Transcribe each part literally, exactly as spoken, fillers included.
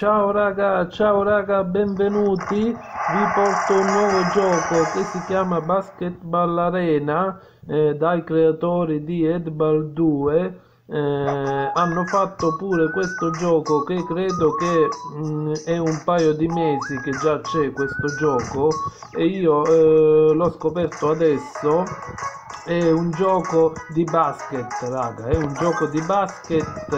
Ciao raga, ciao raga, benvenuti. Vi porto un nuovo gioco che si chiama Basketball Arena, eh, dai creatori di Edball due. Eh, hanno fatto pure questo gioco che credo che mh, è un paio di mesi che già c'è questo gioco e io eh, l'ho scoperto adesso. È un gioco di basket, raga, è un gioco di basket,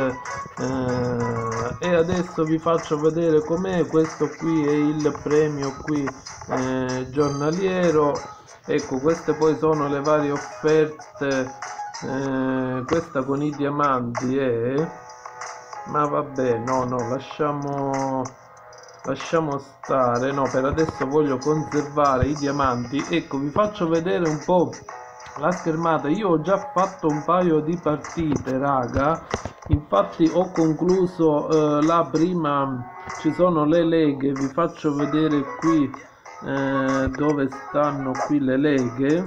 eh, e adesso vi faccio vedere com'è. Questo qui è il premio qui, eh, giornaliero. Ecco, queste poi sono le varie offerte. Eh, questa con i diamanti è, ma vabbè, no, no, lasciamo lasciamo stare. No, per adesso voglio conservare i diamanti. Ecco, vi faccio vedere un po' la schermata. Io ho già fatto un paio di partite, raga. Infatti ho concluso eh, la prima. Ci sono le leghe, vi faccio vedere qui eh, dove stanno qui le leghe.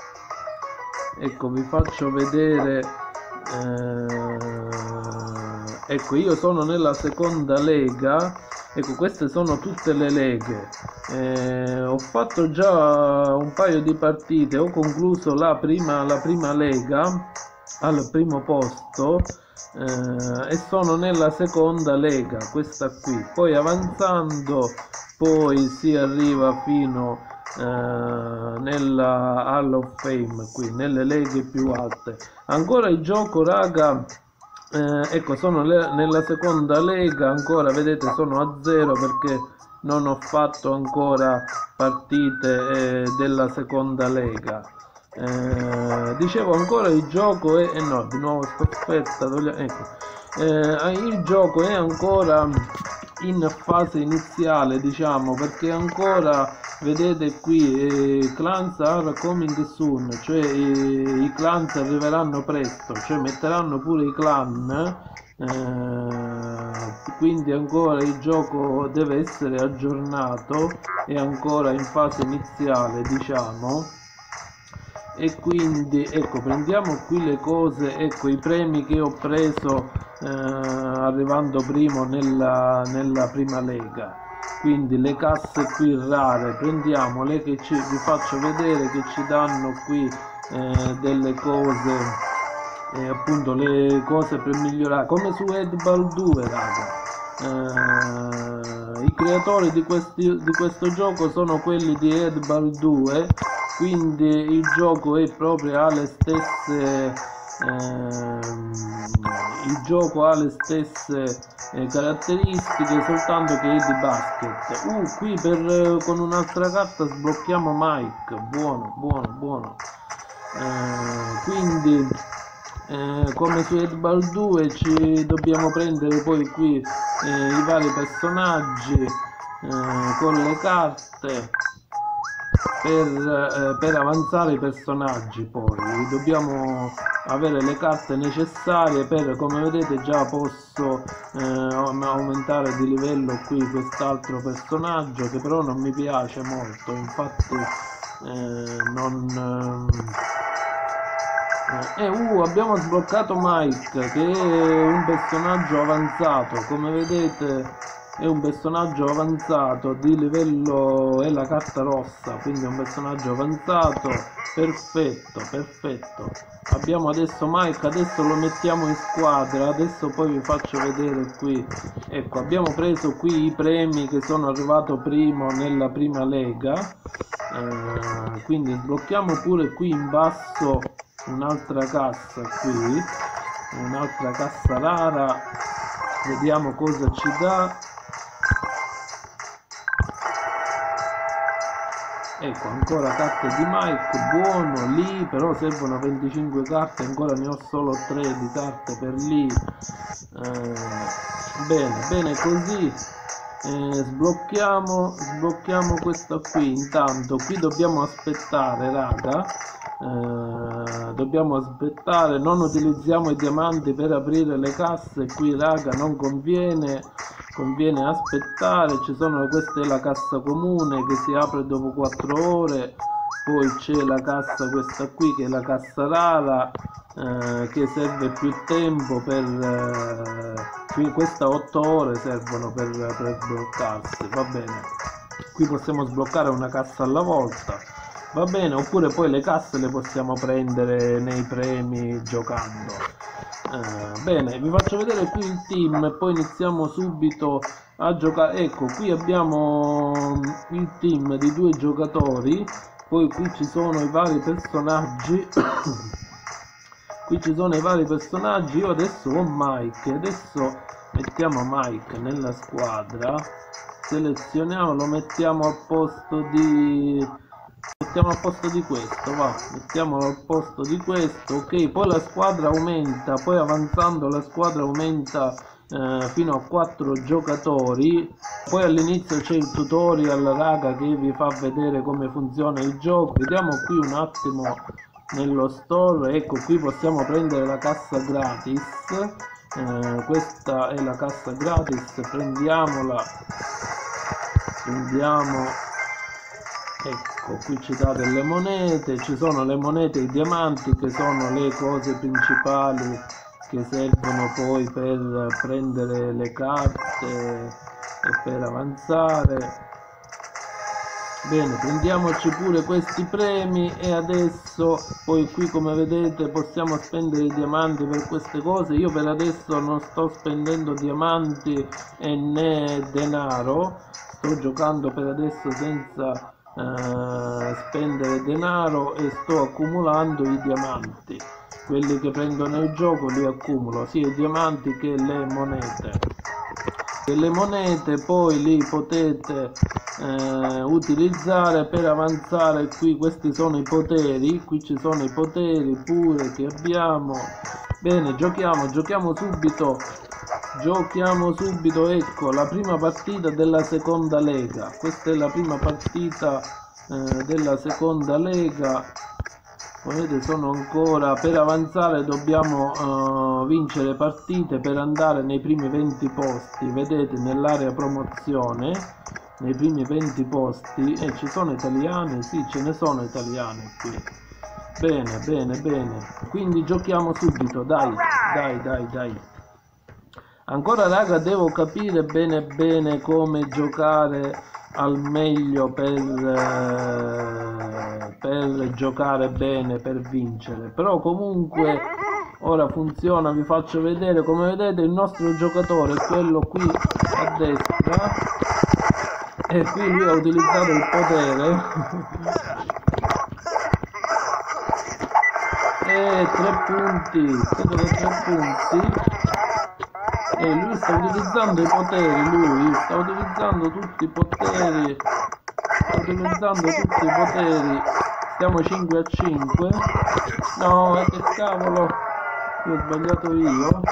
Ecco, vi faccio vedere, eh, ecco, io sono nella seconda lega. Ecco, queste sono tutte le leghe. Eh, ho fatto già un paio di partite, ho concluso la prima, la prima lega al primo posto, eh, e sono nella seconda lega, questa qui. Poi avanzando poi si arriva fino eh, nella Hall of Fame, qui nelle leghe più alte. Ancora il gioco, raga. Eh, ecco, sono le, nella seconda lega, ancora vedete sono a zero perché non ho fatto ancora partite eh, della seconda lega. Eh, dicevo, ancora il gioco è, eh no, di nuovo aspetta, ecco, eh, il gioco è ancora in fase iniziale, diciamo, perché ancora vedete qui eh, clans are coming soon, cioè eh, i clans arriveranno presto, cioè metteranno pure i clan, eh, quindi ancora il gioco deve essere aggiornato, è ancora in fase iniziale, diciamo. E quindi ecco, prendiamo qui le cose, ecco i premi che ho preso eh, arrivando primo nella, nella prima lega. Quindi le casse qui rare, prendiamole, che ci, vi faccio vedere che ci danno qui eh, delle cose, eh, appunto le cose per migliorare, come su Edball due, raga. Eh, i creatori di, questi, di questo gioco sono quelli di Edball due, quindi il gioco è proprio alle stesse ehm, il gioco ha le stesse eh, caratteristiche, soltanto che è di basket. Uh, qui per, con un'altra carta sblocchiamo Mike, buono, buono, buono. Eh, quindi eh, come su Edball due ci dobbiamo prendere poi qui eh, i vari personaggi eh, con le carte per, eh, per avanzare i personaggi. Poi dobbiamo avere le carte necessarie per, come vedete, già posso eh, aumentare di livello qui quest'altro personaggio che però non mi piace molto, infatti eh, non eh, eh, uh, abbiamo sbloccato Mike, che è un personaggio avanzato, come vedete è un personaggio avanzato di livello, è la carta rossa, quindi è un personaggio avanzato. Perfetto, perfetto. Abbiamo adesso Mike, adesso lo mettiamo in squadra, adesso poi vi faccio vedere qui. Ecco, abbiamo preso qui i premi che sono arrivato primo nella prima lega, eh, quindi sblocchiamo pure qui in basso un'altra cassa, qui un'altra cassa rara, vediamo cosa ci dà. Ecco, ancora carte di Mike, buono. Lì però servono venticinque carte, ancora ne ho solo tre di carte per lì. Eh, bene, bene così. Eh, sblocchiamo, sblocchiamo questa qui. Intanto qui dobbiamo aspettare, raga. Eh, dobbiamo aspettare, non utilizziamo i diamanti per aprire le casse qui, raga, non conviene. Conviene aspettare. Ci sono, questa è la cassa comune che si apre dopo quattro ore, poi c'è la cassa questa qui che è la cassa rara, eh, che serve più tempo per eh, questa otto ore servono per, per sbloccarsi, va bene. Qui possiamo sbloccare una cassa alla volta, va bene, oppure poi le casse le possiamo prendere nei premi giocando. Eh, bene, vi faccio vedere qui il team e poi iniziamo subito a giocare. Ecco, qui abbiamo il team di due giocatori, poi qui ci sono i vari personaggi. Qui ci sono i vari personaggi. Io adesso ho Mike, adesso mettiamo Mike nella squadra, selezioniamo, lo mettiamo al posto di mettiamo al posto di questo, va, mettiamolo al posto di questo, ok. Poi la squadra aumenta, poi avanzando la squadra aumenta eh, fino a quattro giocatori. Poi all'inizio c'è il tutorial, raga, che vi fa vedere come funziona il gioco. Vediamo qui un attimo nello store. Ecco, qui possiamo prendere la cassa gratis. Eh, questa è la cassa gratis, prendiamola, prendiamo, ecco, qui ci dà delle monete, ci sono le monete e i diamanti che sono le cose principali che servono poi per prendere le carte e per avanzare. Bene, prendiamoci pure questi premi e adesso poi qui, come vedete, possiamo spendere i diamanti per queste cose. Io per adesso non sto spendendo diamanti e né denaro, sto giocando per adesso senza eh, spendere denaro e sto accumulando i diamanti. Quelli che prendo nel gioco li accumulo, sia i diamanti che le monete. E le monete poi li potete eh, utilizzare per avanzare. Qui questi sono i poteri, qui ci sono i poteri pure che abbiamo. Bene, giochiamo, giochiamo subito, giochiamo subito. Ecco la prima partita della seconda lega, questa è la prima partita eh, della seconda lega. Vedete, sono ancora per avanzare, dobbiamo uh, vincere partite per andare nei primi venti posti. Vedete, nell'area promozione, nei primi venti posti. E eh, ci sono italiani? Sì, ce ne sono italiani qui. Bene, bene, bene. Quindi giochiamo subito, dai, dai, dai, dai. Ancora, raga, devo capire bene bene come giocare al meglio per, eh, per giocare bene, per vincere. Però comunque ora funziona, vi faccio vedere. Come vedete il nostro giocatore è quello qui a destra e qui lui ha utilizzato il potere e tre punti, credo che tre punti. E lui sta utilizzando i poteri, lui sta utilizzando tutti i poteri, sta utilizzando tutti i poteri. Stiamo cinque a cinque. No, che cavolo, io ho sbagliato io.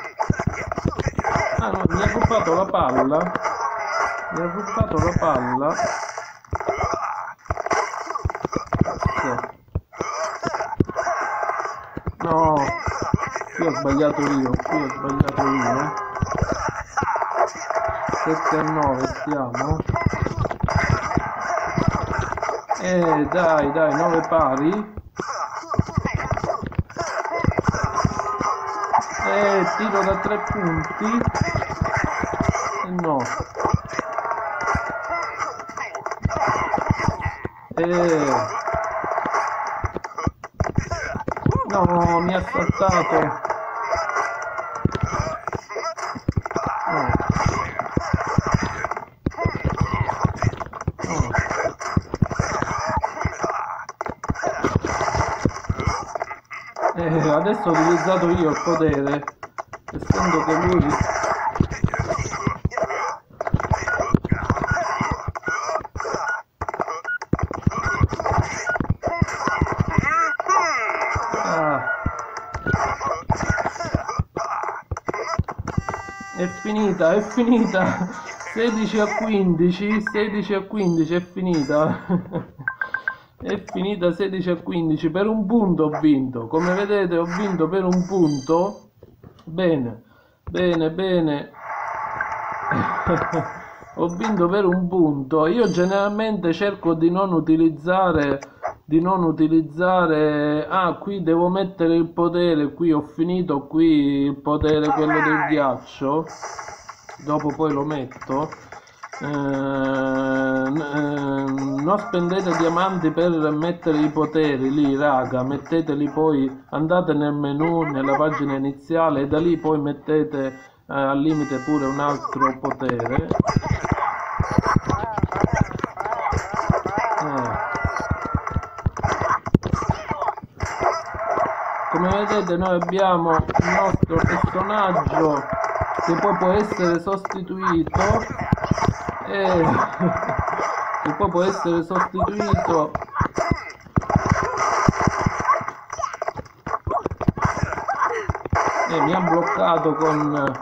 Ah no, mi ha rubato la palla, mi ha rubato la palla. No, qui ho sbagliato io, qui ho sbagliato io. sette a nove stiamo. Eh dai dai, nove pari. Eh, tiro da tre punti. Eh, no. Eh. No, mi ha saltato. No. No. Eh, adesso ho utilizzato io il potere, essendo che lui... È finita, è finita. sedici a quindici, sedici a quindici, è finita. È finita sedici a quindici. Per un punto ho vinto. Come vedete ho vinto per un punto. Bene, bene, bene. Ho vinto per un punto. Io generalmente cerco di non utilizzare di non utilizzare. Ah, qui devo mettere il potere, qui ho finito qui il potere, quello del ghiaccio, dopo poi lo metto. Eh, non spendete diamanti per mettere i poteri lì, raga, metteteli poi, andate nel menu, nella pagina iniziale, e da lì poi mettete eh, al limite pure un altro potere. Eh. Come vedete noi abbiamo il nostro personaggio che poi può essere sostituito e che poi può essere sostituito e mi ha bloccato con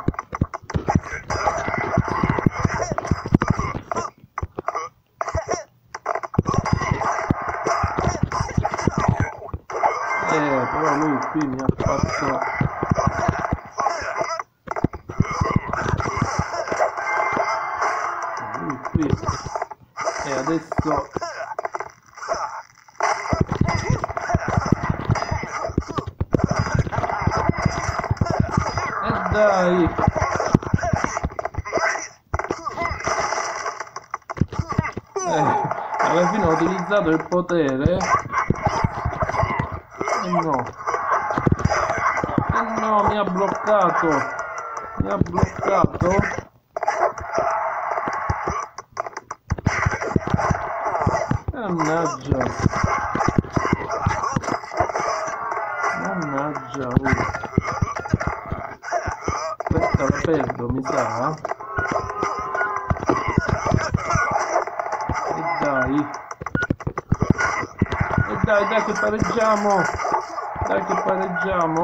eh però lui qui mi ha fatto lui qui e adesso e dai eh, alla fine ho utilizzato il potere. No, eh no, mi ha bloccato, mi ha bloccato. Mannaggia, mannaggia, uh. Questa la perdo, mi sa. E dai, e dai, dai che pareggiamo. Dai che pareggiamo.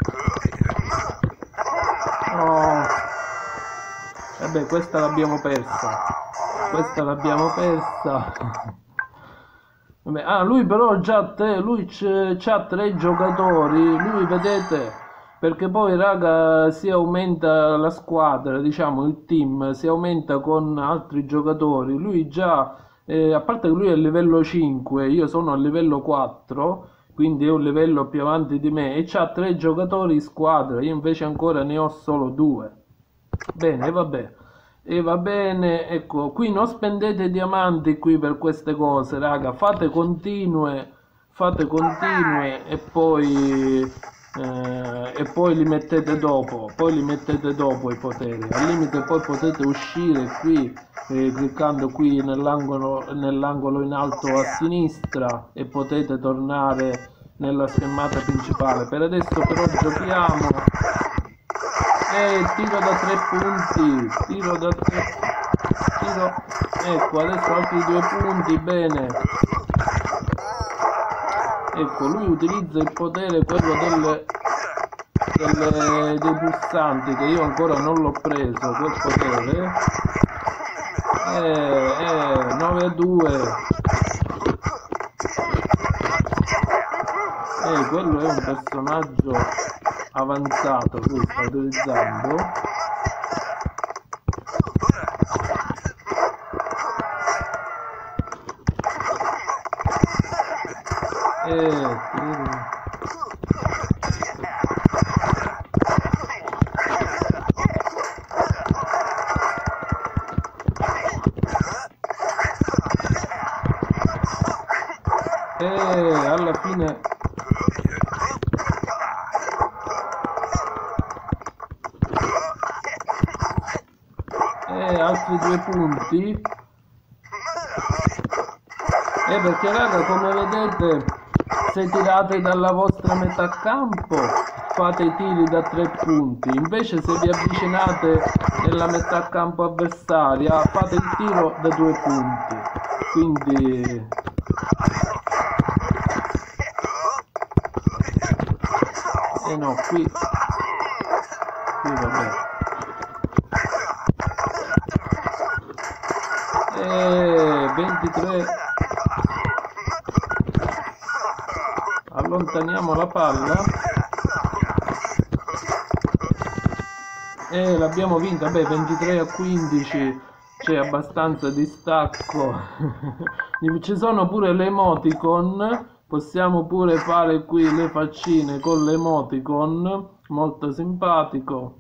No. Vabbè, questa l'abbiamo persa. Questa l'abbiamo persa. Vabbè, ah, lui però già te, lui c'ha tre giocatori. Lui vedete, perché poi raga si aumenta la squadra, diciamo il team, si aumenta con altri giocatori. Lui già, eh, a parte che lui è a livello cinque, io sono a livello quattro. Quindi è un livello più avanti di me e c'ha tre giocatori in squadra, io invece ancora ne ho solo due. Bene, vabbè, e va bene, ecco, qui non spendete diamanti qui per queste cose, raga, fate continue, fate continue e poi, eh, e poi li mettete dopo, poi li mettete dopo i poteri, al limite poi potete uscire qui. Eh, cliccando qui nell'angolo nell'angolo in alto a sinistra e potete tornare nella schermata principale. Per adesso però giochiamo e eh, tiro da tre punti, tiro da tre, tiro, ecco adesso altri due punti, bene, ecco lui utilizza il potere, quello delle, delle, dei pulsanti, che io ancora non l'ho preso quel potere. Eh, eh, nove a due. Eh, quello è un personaggio avanzato, lui sta utilizzando. Eh, E alla fine e altri due punti. E perché raga, come vedete, se tirate dalla vostra metà campo fate i tiri da tre punti, invece se vi avvicinate nella metà campo avversaria fate il tiro da due punti. Quindi eh no, qui qui vabbè, e ventitré, allontaniamo la palla e l'abbiamo vinta. Beh, ventitré a quindici, c'è abbastanza distacco. Ci sono pure le emoticon Possiamo pure fare qui le faccine con l'emoticon, molto simpatico.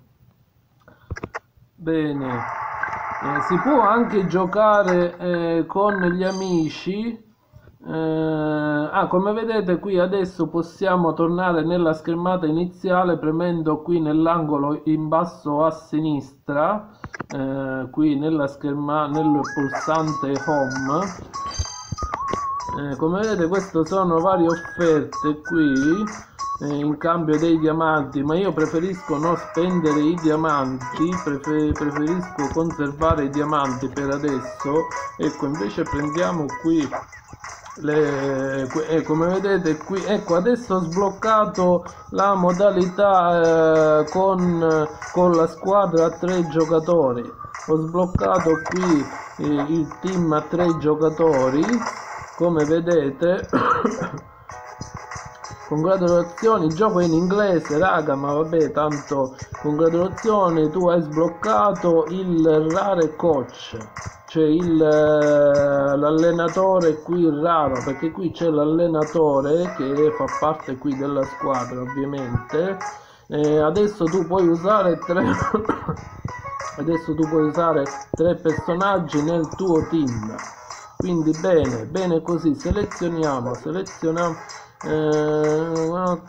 Bene, eh, si può anche giocare eh, con gli amici. Eh, ah, come vedete qui adesso possiamo tornare nella schermata iniziale premendo qui nell'angolo in basso a sinistra, eh, qui nella scherma, nel pulsante home. Eh, come vedete queste sono varie offerte qui eh, in cambio dei diamanti, ma io preferisco non spendere i diamanti, prefer preferisco conservare i diamanti per adesso. Ecco, invece prendiamo qui le, eh, come vedete qui, ecco, adesso ho sbloccato la modalità eh, con, con la squadra a tre giocatori. Ho sbloccato qui eh, il team a tre giocatori, come vedete. Congratulazioni, il gioco è in inglese raga, ma vabbè, tanto congratulazioni, tu hai sbloccato il rare coach, cioè l'allenatore qui raro, perché qui c'è l'allenatore che fa parte qui della squadra ovviamente. Eh, adesso tu puoi usare tre adesso tu puoi usare tre personaggi nel tuo team, quindi bene, bene così. Selezioniamo, selezioniamo eh,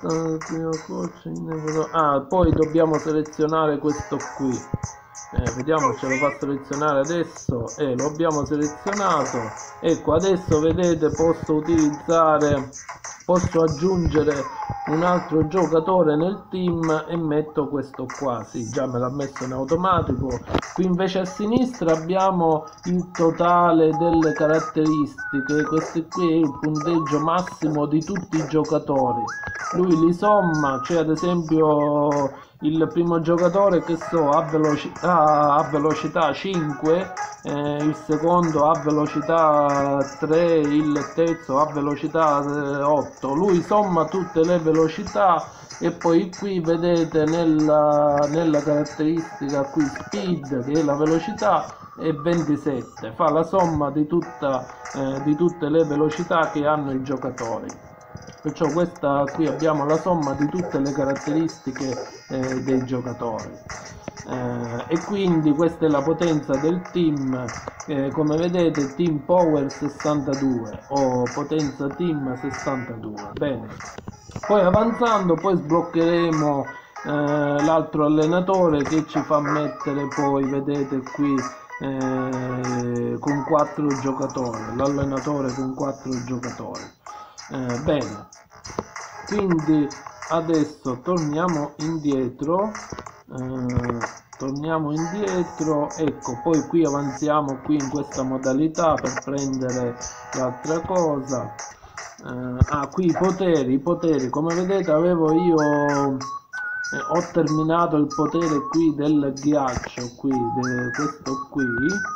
ah, poi dobbiamo selezionare questo qui, eh, vediamo ce lo fa selezionare adesso, e eh, lo abbiamo selezionato. Ecco, adesso vedete posso utilizzare, posso aggiungere un altro giocatore nel team e metto questo qua, sì, già me l'ha messo in automatico. Qui invece a sinistra abbiamo il totale delle caratteristiche, questo qui è il punteggio massimo di tutti i giocatori, lui li somma, cioè ad esempio il primo giocatore che so ha velocità, ha velocità cinque, eh, il secondo ha velocità tre, il terzo ha velocità otto, lui somma tutte le velocità. E poi qui vedete nella, nella caratteristica qui speed, che è la velocità, è ventisette, fa la somma di, tutta, eh, di tutte le velocità che hanno i giocatori. Perciò questa qui abbiamo la somma di tutte le caratteristiche eh, dei giocatori. Eh, e quindi questa è la potenza del team, eh, come vedete team power sessantadue o potenza team sessantadue. Bene, poi avanzando poi sbloccheremo eh, l'altro allenatore che ci fa mettere poi, vedete qui, eh, con quattro giocatori, l'allenatore con quattro giocatori. Eh, bene, quindi adesso torniamo indietro, eh, torniamo indietro, ecco, poi qui avanziamo qui in questa modalità per prendere l'altra cosa. Eh, ah, qui i poteri, i poteri, come vedete avevo io, eh, ho terminato il potere qui del ghiaccio, qui, de, questo qui.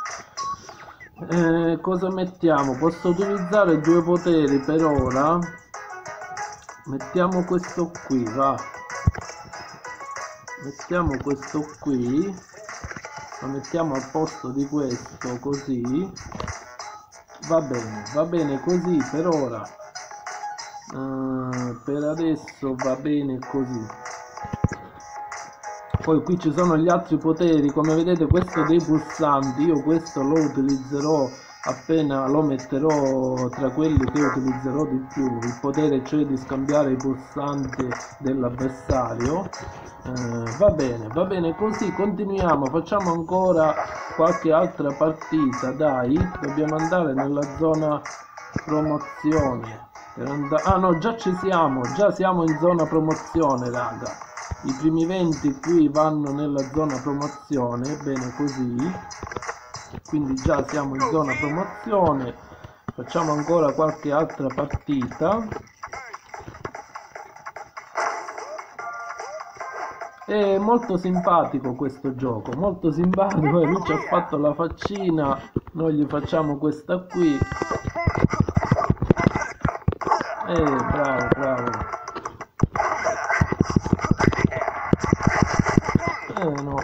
Eh, cosa mettiamo? Posso utilizzare due poteri per ora. Mettiamo questo qui, va. Mettiamo questo qui, lo mettiamo al posto di questo, così. Va bene, va bene così per ora. Uh, per adesso va bene così. Poi qui ci sono gli altri poteri, come vedete questo dei pulsanti, io questo lo utilizzerò appena lo metterò tra quelli che utilizzerò di più, il potere cioè di scambiare i pulsanti dell'avversario. Eh, va bene, va bene così, continuiamo, facciamo ancora qualche altra partita, dai, dobbiamo andare nella zona promozione. Ah no, già ci siamo, già siamo in zona promozione raga, i primi venti qui vanno nella zona promozione, bene così, quindi già siamo in zona promozione. Facciamo ancora qualche altra partita. È molto simpatico questo gioco, molto simpatico, lui ci ha fatto la faccina, noi gli facciamo questa qui. Eh, bravo, bravo. Eh no.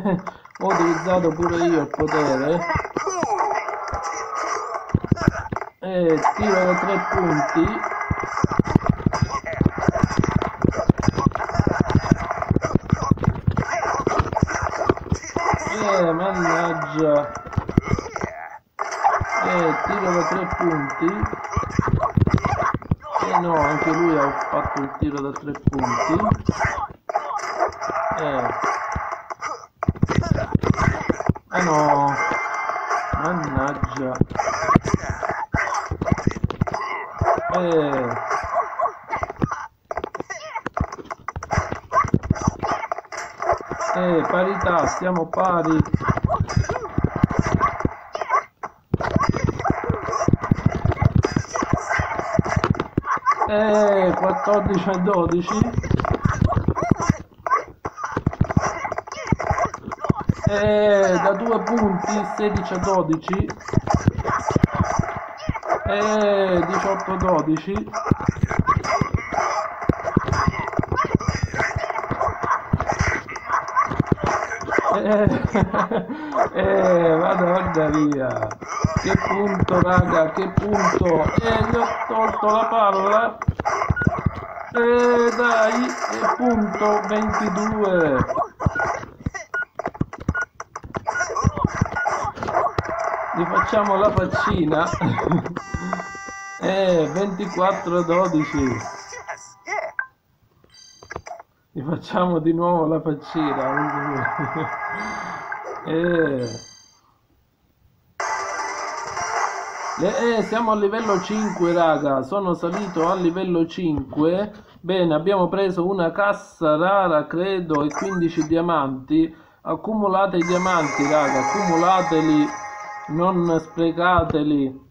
Ho utilizzato pure io il potere. E tiro da tre punti. Eh, mannaggia. Eh, tiro da tre punti. Eh no, anche lui ha fatto il tiro da tre punti. Eh. Ah no. Mannaggia. Eh. Eh, parità, siamo pari. Eh, quattordici a dodici. Eh, da due punti, sedici a dodici. Eh, diciotto a dodici. Eh, eh, vada, vada via. Che punto, raga, che punto. Eh, gli ho tolto la palla. Eh, dai, eh, punto ventidue. Gli facciamo la faccina. Eh, ventiquattro a dodici. Gli facciamo di nuovo la faccina. eh. Eh, siamo a livello cinque, raga. Sono salito a livello cinque. Bene, abbiamo preso una cassa rara, credo, e quindici diamanti. Accumulate i diamanti, raga. Accumulateli, non sprecateli.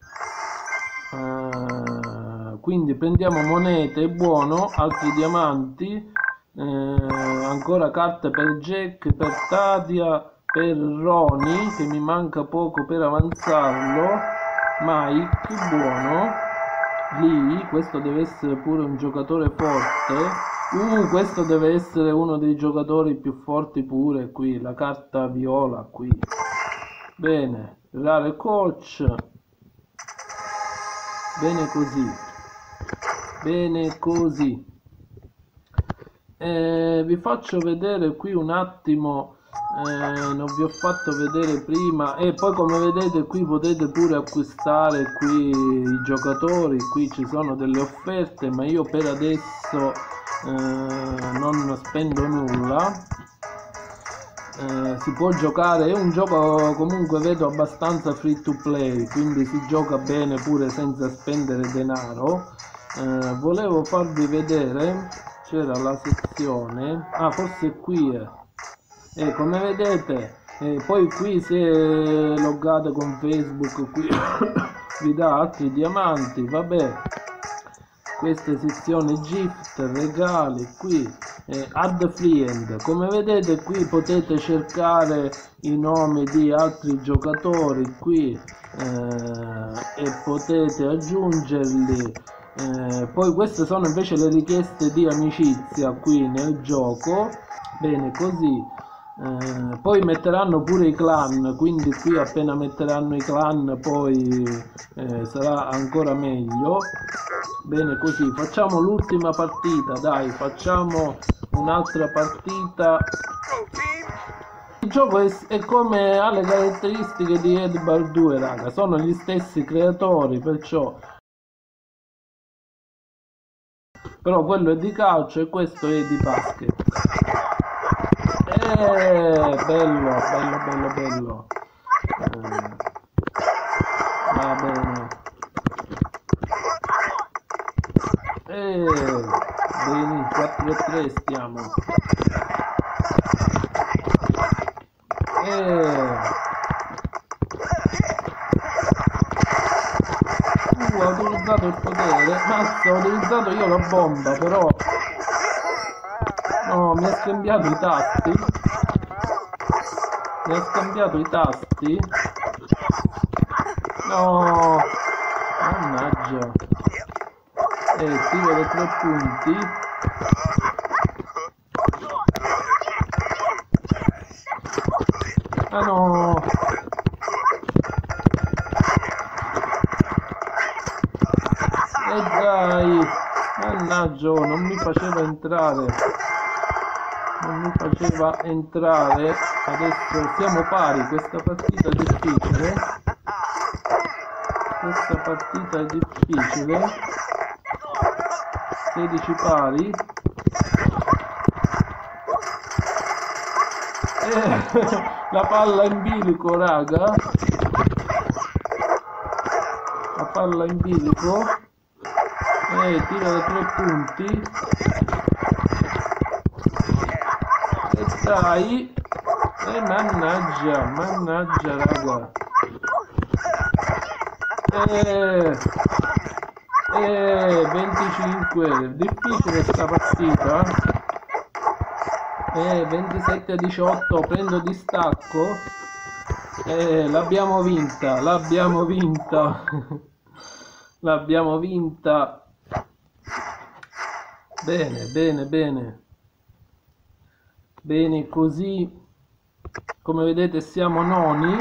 Uh, quindi prendiamo monete, buono, altri diamanti. Eh, ancora carte per Jack, per Tadia, per Ronnie, che mi manca poco per avanzarlo. Mike, buono. Lì, questo deve essere pure un giocatore forte. Uh, questo deve essere uno dei giocatori più forti pure qui, la carta viola qui. Bene, rare coach. Bene così. Bene così. Eh, vi faccio vedere qui un attimo, eh, non vi ho fatto vedere prima, e poi come vedete qui potete pure acquistare qui i giocatori, qui ci sono delle offerte, ma io per adesso eh, non spendo nulla. Eh, si può giocare, è un gioco comunque vedo abbastanza free to play, quindi si gioca bene pure senza spendere denaro. Eh, volevo farvi vedere, c'era la sezione, ah forse qui è, e come vedete eh, poi qui se loggate con Facebook qui vi dà altri diamanti, vabbè, questa sezione gift, regali, qui eh, add friend, come vedete qui potete cercare i nomi di altri giocatori qui eh, e potete aggiungerli. Eh, poi queste sono invece le richieste di amicizia qui nel gioco, bene così. Eh, poi metteranno pure i clan, quindi qui appena metteranno i clan poi eh, sarà ancora meglio. Bene così, facciamo l'ultima partita, dai, facciamo un'altra partita. Il gioco è, è come ha le caratteristiche di Edball due, raga, sono gli stessi creatori, perciò però quello è di calcio e questo è di basket. Eh, bello, bello, bello, bello. Eh, va bene. Eh, bene, quattro a tre stiamo. Eh. Uh, ho utilizzato il potere. Mazza, ho utilizzato io la bomba, però no, mi ha scambiato i tasti. Mi ha scambiato i tasti. No, mannaggia. Eh, tiro da tre punti. Ah no. E dai, mannaggia, oh, non mi faceva entrare, non mi faceva entrare. Adesso siamo pari, questa partita è difficile, questa partita è difficile, sedici pari. Eh, la palla in bilico, raga, la palla in bilico. Eh, tira da tre punti. E dai. E mannaggia, mannaggia, raga. Eh, eh, venticinque. Difficile sta partita. Eh, ventisette a diciotto. Prendo distacco. Eh, l'abbiamo vinta, l'abbiamo vinta. L'abbiamo vinta. Bene, bene, bene. Bene, così come vedete siamo noni.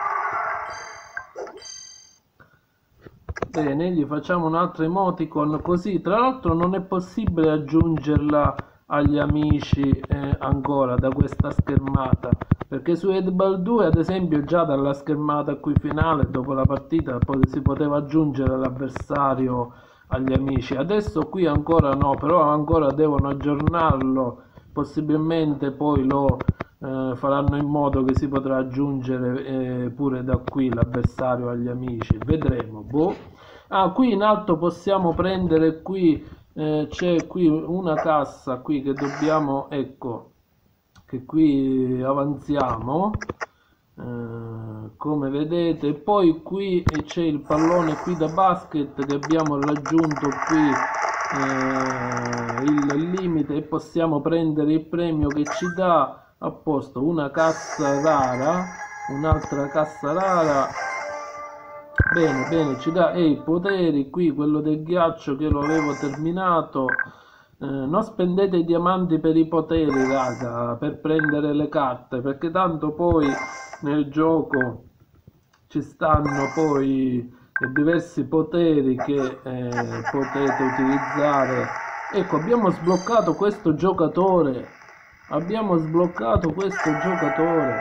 Bene, gli facciamo un altro emoticon così. Tra l'altro non è possibile aggiungerla agli amici eh, ancora da questa schermata, perché su Headball due ad esempio già dalla schermata qui finale dopo la partita poi si poteva aggiungere l'avversario agli amici. Adesso qui ancora no, però ancora devono aggiornarlo, possibilmente poi lo eh, faranno in modo che si potrà aggiungere eh, pure da qui l'avversario agli amici, vedremo. Boh. Ah, qui in alto possiamo prendere, qui eh, c'è qui una cassa qui che dobbiamo, ecco, che qui avanziamo. Uh, come vedete, poi qui c'è il pallone qui da basket che abbiamo raggiunto qui uh, il limite e possiamo prendere il premio che ci dà a posto una cassa rara, un'altra cassa rara. Bene, bene, ci dà e i poteri qui, quello del ghiaccio che lo avevo terminato. Eh, non spendete i diamanti per i poteri, raga, per prendere le carte, perché tanto poi nel gioco ci stanno poi diversi poteri che eh, potete utilizzare. Ecco, abbiamo sbloccato questo giocatore, abbiamo sbloccato questo giocatore.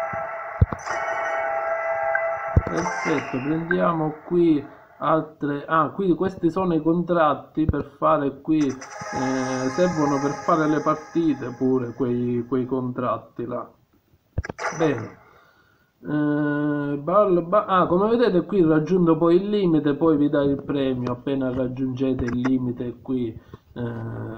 Perfetto, prendiamo qui altre, ah, qui questi sono i contratti per fare qui, eh, servono per fare le partite pure quei, quei contratti là. Bene. Eh, ball, ba ah, come vedete qui raggiunto poi il limite, poi vi dà il premio appena raggiungete il limite qui eh,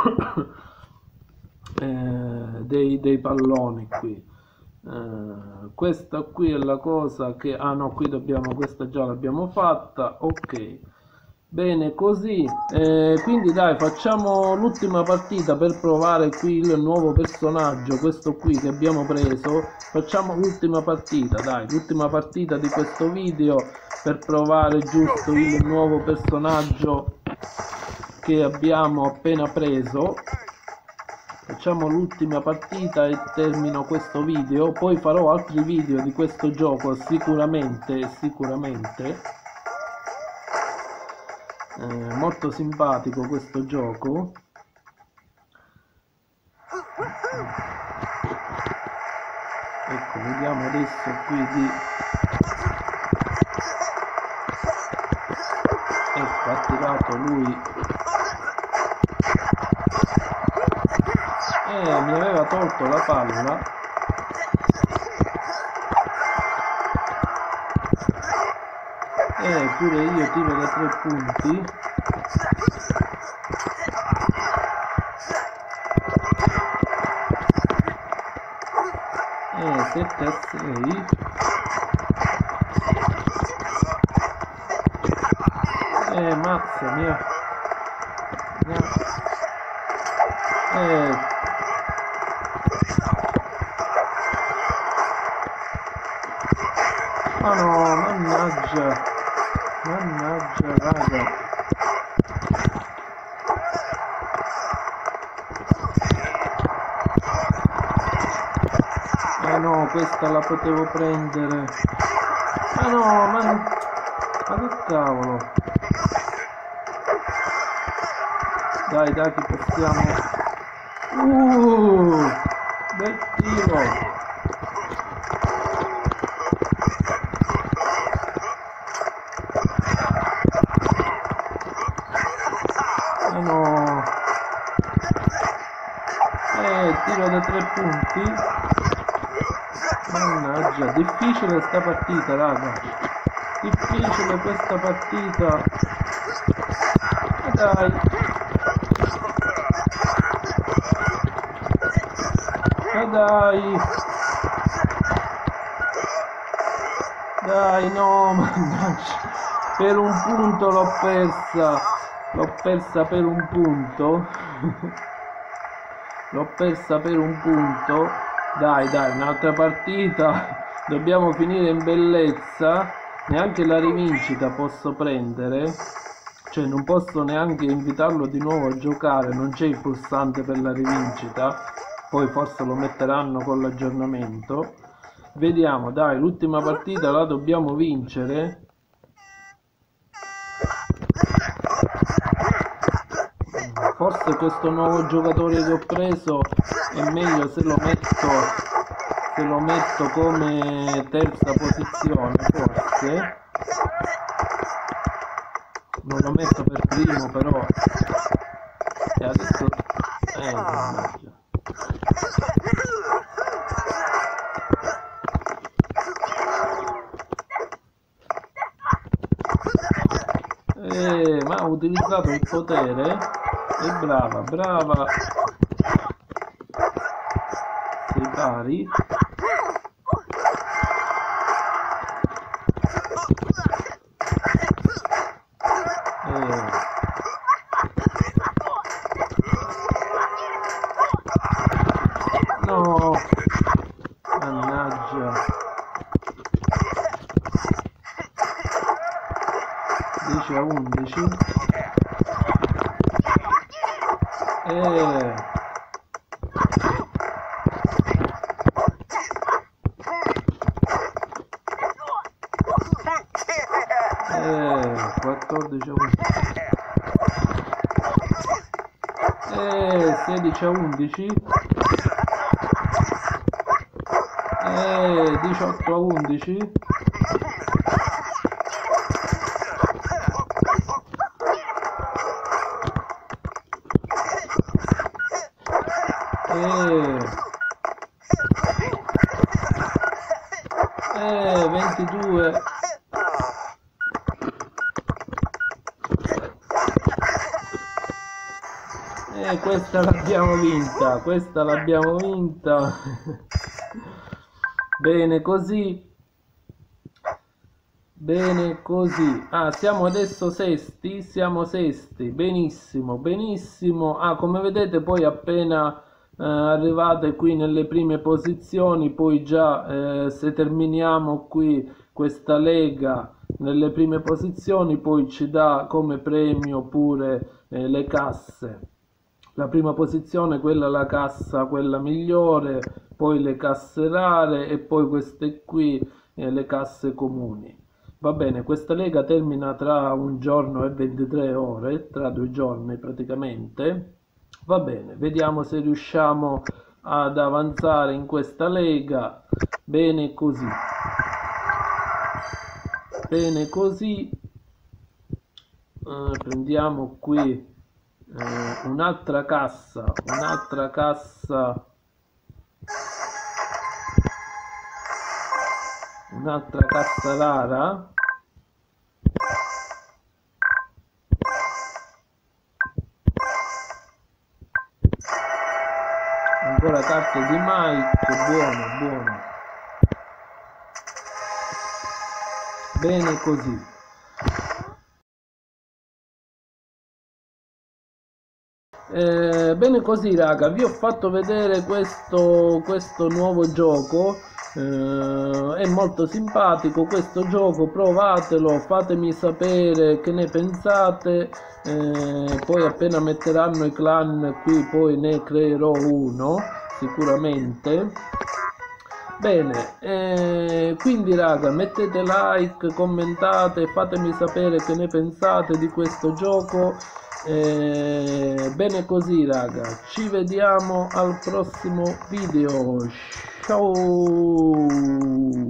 eh, dei, dei palloni qui. Uh, questa qui è la cosa che ah no, qui dobbiamo, questa già l'abbiamo fatta, ok, bene così. Eh, quindi dai, facciamo l'ultima partita per provare qui il nuovo personaggio, questo qui che abbiamo preso. Facciamo l'ultima partita, dai, l'ultima partita di questo video per provare giusto il nuovo personaggio che abbiamo appena preso. Facciamo l'ultima partita e termino questo video, poi farò altri video di questo gioco sicuramente, sicuramente. Eh, molto simpatico questo gioco. Ecco, vediamo adesso qui di... Ecco, ha tirato lui. Eh, mi aveva tolto la palla. Eh, pure io tiro da tre punti. Eh, sette a sei. Eh, mazza mia. Eh, ma no, mannaggia, mannaggia raga. Ah no, questa la potevo prendere. Ah no, ma, ma che cavolo. Dai, dai, che possiamo. Uh, bel tiro. Eh no. Eh, tiro da tre punti. Mannaggia, difficile sta partita, raga. Difficile questa partita. E dai. E dai. Dai, no, mannaggia. Per un punto l'ho persa. L'ho persa per un punto. L'ho persa per un punto. Dai, dai, un'altra partita. Dobbiamo finire in bellezza. Neanche la rivincita posso prendere. Cioè non posso neanche invitarlo di nuovo a giocare. Non c'è il pulsante per la rivincita. Poi forse lo metteranno con l'aggiornamento. Vediamo, dai, l'ultima partita la dobbiamo vincere. Forse questo nuovo giocatore che ho preso è meglio se lo metto se lo metto come terza posizione, forse non lo metto per primo, però e adesso eh, mannaggia. Eh, ma ha utilizzato il potere. E brava, brava. Sei pari. Eh. No. Mannaggia. dieci a undici. Eh. Eh, quattordici a undici. Eh, sedici a undici. Eh, diciotto a undici. Eh, eh, ventidue. E questa l'abbiamo vinta, questa l'abbiamo vinta. Bene così. Bene così. Ah, siamo adesso sesti, siamo sesti. Benissimo, benissimo. Ah, come vedete poi appena eh, arrivate qui nelle prime posizioni, poi già eh, se terminiamo qui questa lega nelle prime posizioni, poi ci dà come premio pure eh, le casse. La prima posizione, quella la cassa, quella migliore, poi le casse rare e poi queste qui, eh, le casse comuni. Va bene, questa lega termina tra un giorno e ventitré ore, tra due giorni praticamente. Va bene, vediamo se riusciamo ad avanzare in questa lega. Bene così. Bene così. Eh, prendiamo qui. Uh, un'altra cassa, un'altra cassa, un'altra cassa rara. Ancora carte di Mike, buono, buono. Bene così. Eh, bene così raga, vi ho fatto vedere questo, questo nuovo gioco, eh, è molto simpatico questo gioco, provatelo, fatemi sapere che ne pensate, eh, poi appena metteranno i clan qui poi ne creerò uno sicuramente. Bene, eh, quindi raga, mettete like, commentate, fatemi sapere che ne pensate di questo gioco. Eh, bene così raga, ci vediamo al prossimo video. Ciao.